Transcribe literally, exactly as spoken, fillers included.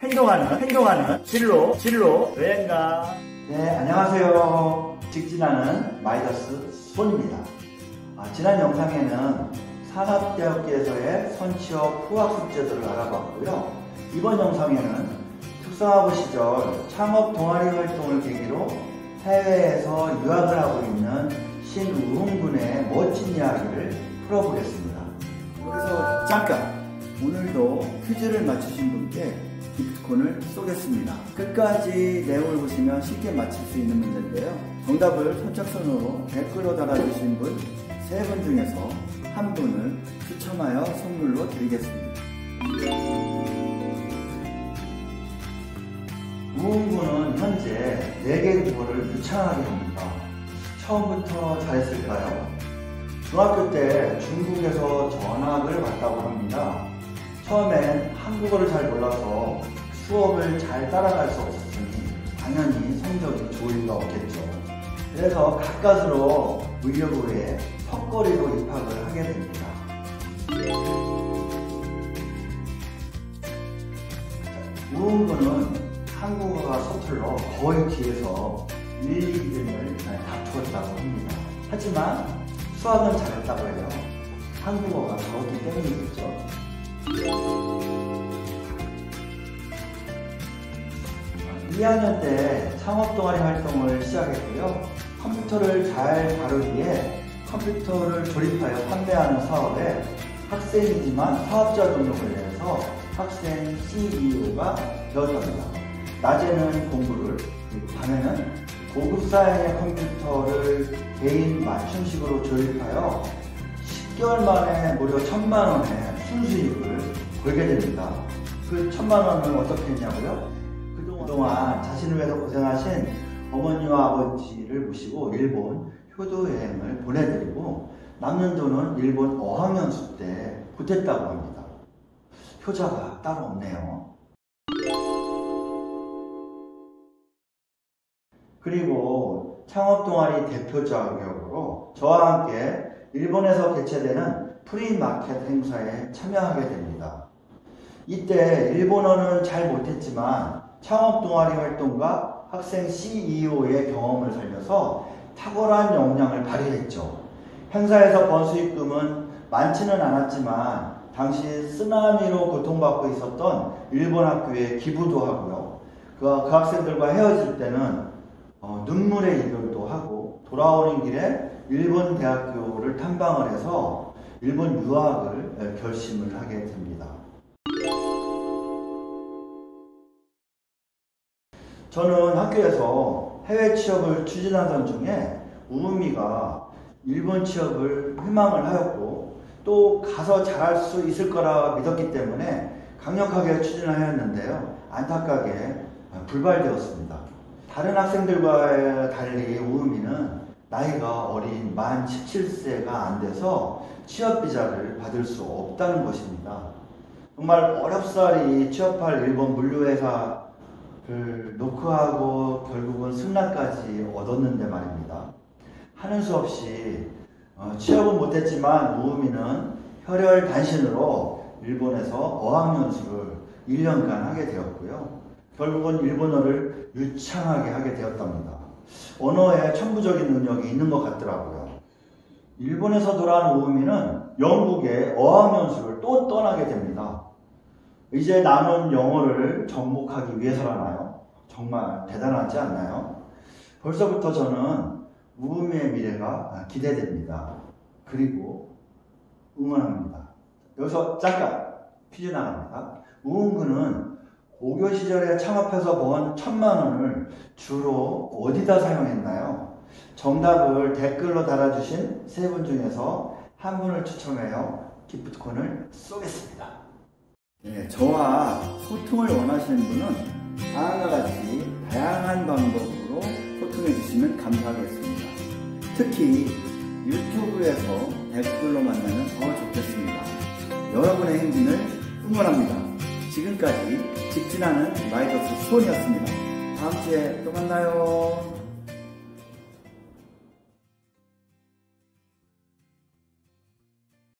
행동하는 행동하는 진로 진로 여행가. 네, 안녕하세요. 직진하는 마이더스 손입니다. 아, 지난 영상에는 산업대학교에서의 선취업 후학 숙제들을 알아봤고요. 이번 영상에는 특성화고 시절 창업 동아리 활동을 계기로 해외에서 유학을 하고 있는 신우흥 군의 멋진 이야기를 풀어보겠습니다. 여기서 잠깐 오늘도 퀴즈를 맞추신 분께 기프트콘을 쏘겠습니다. 끝까지 내용을 보시면 쉽게 맞힐 수 있는 문제인데요. 정답을 선착순으로 댓글로 달아주신 분 세 분 중에서 한 분을 추첨하여 선물로 드리겠습니다. 우흥 군은 현재 네 개 국어를 유창하게 합니다. 처음부터 잘했을까요? 중학교 때 중국에서 전학을 왔다고 합니다. 처음엔 한국어를 잘 몰라서 수업을 잘 따라갈 수 없었으니 당연히 성적이 좋을 리가 없겠죠. 그래서 가까스로 의료부에 턱걸이로 입학을 하게 됩니다. 우흥 군은 한국어가 서툴러 거의 뒤에서 일, 이 등을 다투었다고 합니다. 하지만 수학은 잘했다고 해요. 한국어가 적었기 때문이겠죠. 이 학년 때 창업 동아리 활동을 시작했고요. 컴퓨터를 잘 다루기에 컴퓨터를 조립하여 판매하는 사업에 학생이지만 사업자 등록을 해서 학생 씨이오가 되었답니다. 낮에는 공부를, 밤에는 고급 사양의 컴퓨터를 개인 맞춤식으로 조립하여 십 개월 만에 무려 천만 원의 순수익을 벌게 됩니다. 그 천만 원을 어떻게 했냐고요? 그동안 자신을 위해서 고생하신 어머니와 아버지를 모시고 일본 효도 여행을 보내드리고 남는 돈은 일본 어학연수 때 보탰다고 합니다. 효자가 따로 없네요. 그리고 창업 동아리 대표 자격으로 저와 함께 일본에서 개최되는 프리마켓 행사에 참여하게 됩니다. 이때 일본어는 잘 못했지만 창업 동아리 활동과 학생 씨이오의 경험을 살려서 탁월한 역량을 발휘했죠. 행사에서 번 수익금은 많지는 않았지만 당시 쓰나미로 고통받고 있었던 일본 학교에 기부도 하고요. 그, 그 학생들과 헤어질 때는 어, 눈물의 이별도 하고 돌아오는 길에 일본 대학교를 탐방을 해서 일본 유학을 결심을 하게 됩니다. 저는 학교에서 해외 취업을 추진하던 중에 우음이가 일본 취업을 희망을 하였고 또 가서 잘할 수 있을 거라 믿었기 때문에 강력하게 추진을 하였는데요. 안타깝게 불발되었습니다. 다른 학생들과 달리 우음이는 나이가 어린 만 십칠 세가 안 돼서 취업비자를 받을 수 없다는 것입니다. 정말 어렵사리 취업할 일본 물류회사를 노크하고 결국은 승낙까지 얻었는데 말입니다. 하는 수 없이 어, 취업은 못했지만 우음이는 혈혈 단신으로 일본에서 어학연수를 일 년간 하게 되었고요. 결국은 일본어를 유창하게 하게 되었답니다. 언어에 천부적인 능력이 있는 것 같더라고요. 일본에서 돌아온 우음이는 영국에 어학연수를 또 떠나게 됩니다. 이제 남은 영어를 정복하기 위해서라나요? 정말 대단하지 않나요? 벌써부터 저는 우음의 미래가 기대됩니다. 그리고 응원합니다. 여기서 잠깐 퀴즈 나갑니다. 우음 군은 고교 시절에 창업해서 번 천만 원을 주로 어디다 사용했나요? 정답을 댓글로 달아주신 세 분 중에서 한 분을 추첨해요. 기프트콘을 쏘겠습니다. 네, 저와 소통을 원하시는 분은 다음과 같이 다양한 방법으로 소통해 주시면 감사하겠습니다. 특히 유튜브에서 댓글로 만나면 더 좋겠습니다. 여러분의 행진을 응원합니다. 지금까지 직진하는 마이더스 손이었습니다. 다음 주에 또 만나요.